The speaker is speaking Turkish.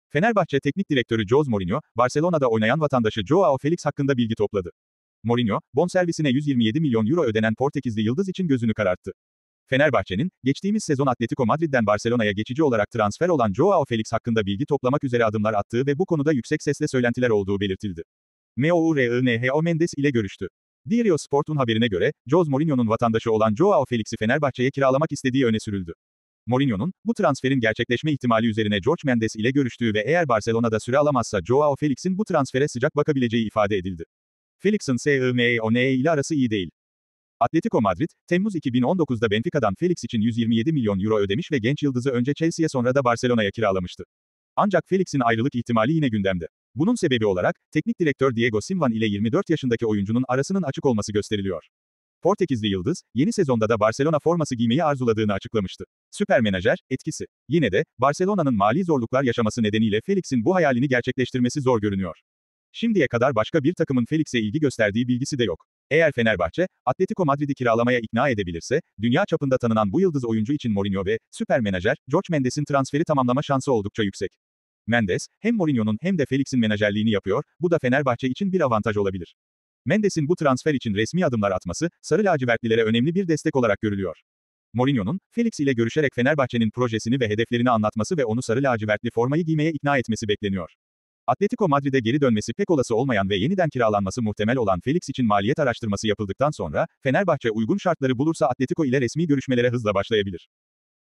Fenerbahçe Teknik Direktörü Jose Mourinho, Barcelona'da oynayan vatandaşı Joao Felix hakkında bilgi topladı. Mourinho, bonservisine 127 milyon euro ödenen Portekizli yıldız için gözünü kararttı. Fenerbahçe'nin, geçtiğimiz sezon Atletico Madrid'den Barcelona'ya geçici olarak transfer olan Joao Felix hakkında bilgi toplamak üzere adımlar attığı ve bu konuda yüksek sesle söylentiler olduğu belirtildi. Mourinho Mendes ile görüştü. Diario Sport'un haberine göre, Jose Mourinho'nun vatandaşı olan Joao Felix'i Fenerbahçe'ye kiralamak istediği öne sürüldü. Mourinho'nun, bu transferin gerçekleşme ihtimali üzerine Jorge Mendes ile görüştüğü ve eğer Barcelona'da süre alamazsa Joao Felix'in bu transfere sıcak bakabileceği ifade edildi. Felix'in Simeone ile arası iyi değil. Atletico Madrid, Temmuz 2019'da Benfica'dan Felix için 127 milyon euro ödemiş ve genç yıldızı önce Chelsea'ye sonra da Barcelona'ya kiralamıştı. Ancak Felix'in ayrılık ihtimali yine gündemde. Bunun sebebi olarak, teknik direktör Diego Simeone ile 24 yaşındaki oyuncunun arasının açık olması gösteriliyor. Portekizli yıldız, yeni sezonda da Barcelona forması giymeyi arzuladığını açıklamıştı. Süper menajer, etkisi. Yine de, Barcelona'nın mali zorluklar yaşaması nedeniyle Felix'in bu hayalini gerçekleştirmesi zor görünüyor. Şimdiye kadar başka bir takımın Felix'e ilgi gösterdiği bilgisi de yok. Eğer Fenerbahçe, Atletico Madrid'i kiralamaya ikna edebilirse, dünya çapında tanınan bu yıldız oyuncu için Mourinho ve süper menajer Jorge Mendes'in transferi tamamlama şansı oldukça yüksek. Mendes, hem Mourinho'nun hem de Felix'in menajerliğini yapıyor, bu da Fenerbahçe için bir avantaj olabilir. Mendes'in bu transfer için resmi adımlar atması, Sarı lacivertlilere önemli bir destek olarak görülüyor. Mourinho'nun, Felix ile görüşerek Fenerbahçe'nin projesini ve hedeflerini anlatması ve onu sarı lacivertli formayı giymeye ikna etmesi bekleniyor. Atletico Madrid'e geri dönmesi pek olası olmayan ve yeniden kiralanması muhtemel olan Felix için maliyet araştırması yapıldıktan sonra, Fenerbahçe uygun şartları bulursa Atletico ile resmi görüşmelere hızla başlayabilir.